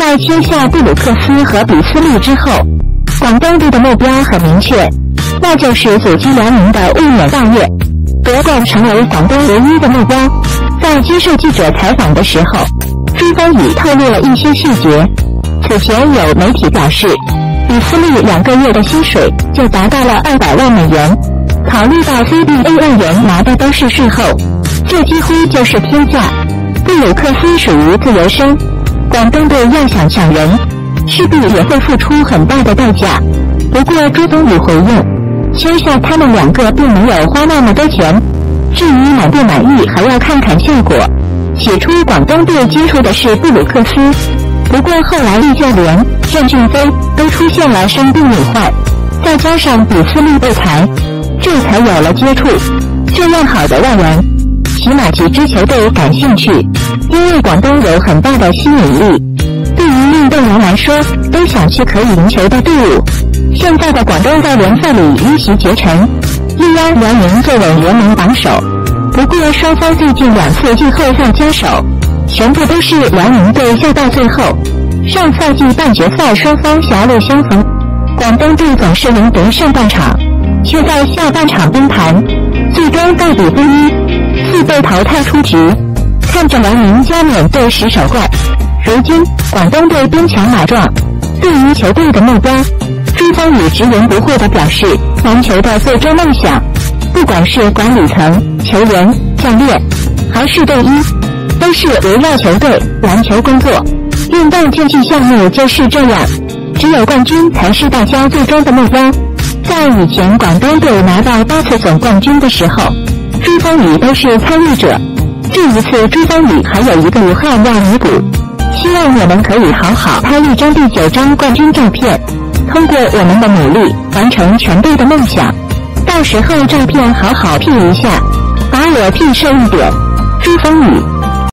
在签下布鲁克斯和比斯利之后，广东队的目标很明确，那就是阻击辽宁的卫冕大业，夺冠成为广东唯一的目标。在接受记者采访的时候，朱芳雨透露了一些细节。此前有媒体表示，比斯利2个月的薪水就达到了200万美元，考虑到 CBA 外援拿的都是税后，这几乎就是天价。布鲁克斯属于自由身，广东队要想抢人，势必也会付出很大的代价。不过朱芳雨回应，签下他们2个并没有花那么多钱，至于满不满意还要看看效果。起初广东队接触的是布鲁克斯，不过后来易教练郑俊飞都出现了生病隐患，再加上比斯利被裁，这才有了接触。这样好的外援，起码几支球队感兴趣，因为广东有很大的吸引力。对于运动员来说，都想去可以赢球的队伍。现在的广东在联赛里一骑绝尘，力压辽宁坐稳联盟榜首。不过双方最近2次季后赛交手，全部都是辽宁队笑到最后。上赛季半决赛双方狭路相逢，广东队总是赢得上半场，却在下半场崩盘，最终大比分1-4被淘汰出局。看着辽宁加冕队10首冠，如今广东队兵强马壮。对于球队的目标，朱芳雨直言不讳地表示，篮球的最终梦想，不管是管理层、球员、教练，还是队医，都是围绕球队篮球工作。运动竞技项目就是这样，只有冠军才是大家最终的目标。在以前广东队拿到8次总冠军的时候，朱芳雨都是参与者。这一次朱芳雨还有一个遗憾要弥补，希望我们可以好好拍一张第9张冠军照片，通过我们的努力完成全队的梦想。到时候照片好好 P 一下，把我 P 瘦一点。朱芳雨。